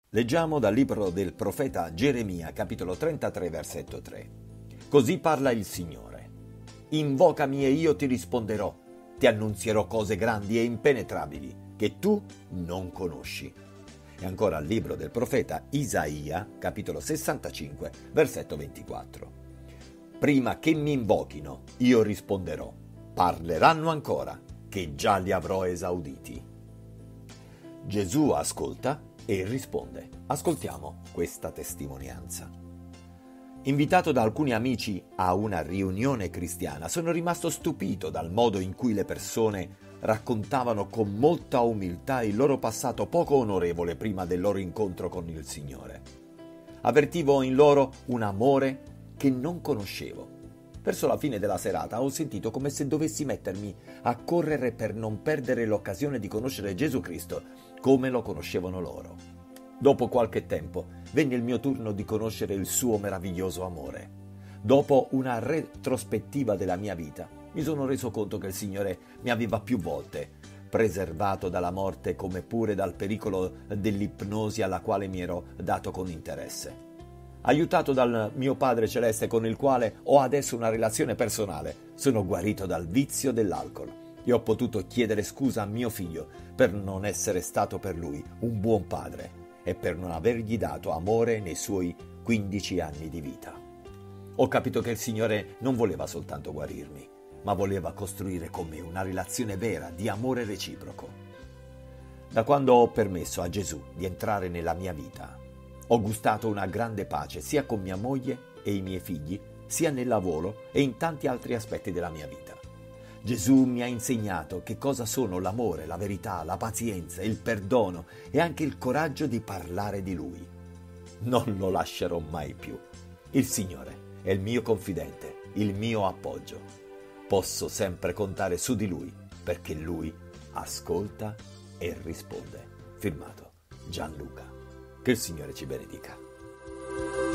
Leggiamo dal libro del profeta Geremia, capitolo 33, versetto 3. Così parla il Signore. Invocami e io ti risponderò. Ti annunzierò cose grandi e impenetrabili che tu non conosci. E ancora al libro del profeta Isaia, capitolo 65, versetto 24. Prima che mi invochino, io risponderò. Parleranno ancora, che già li avrò esauditi. Gesù ascolta e risponde. Ascoltiamo questa testimonianza. Invitato da alcuni amici a una riunione cristiana, sono rimasto stupito dal modo in cui le persone raccontavano con molta umiltà il loro passato poco onorevole prima del loro incontro con il Signore. Avvertivo in loro un amore che non conoscevo. Verso la fine della serata ho sentito come se dovessi mettermi a correre per non perdere l'occasione di conoscere Gesù Cristo come lo conoscevano loro. Dopo qualche tempo venne il mio turno di conoscere il suo meraviglioso amore. Dopo una retrospettiva della mia vita, mi sono reso conto che il Signore mi aveva più volte preservato dalla morte come pure dal pericolo dell'ipnosi alla quale mi ero dato con interesse. Aiutato dal mio Padre Celeste con il quale ho adesso una relazione personale, sono guarito dal vizio dell'alcol e ho potuto chiedere scusa a mio figlio per non essere stato per lui un buon padre e per non avergli dato amore nei suoi 15 anni di vita. Ho capito che il Signore non voleva soltanto guarirmi, ma voleva costruire con me una relazione vera di amore reciproco. Da quando ho permesso a Gesù di entrare nella mia vita, ho gustato una grande pace sia con mia moglie e i miei figli, sia nel lavoro e in tanti altri aspetti della mia vita. Gesù mi ha insegnato che cosa sono l'amore, la verità, la pazienza, il perdono e anche il coraggio di parlare di Lui. Non lo lascerò mai più. Il Signore è il mio confidente, il mio appoggio. Posso sempre contare su di Lui perché Lui ascolta e risponde. Firmato Gianluca. Che il Signore ci benedica.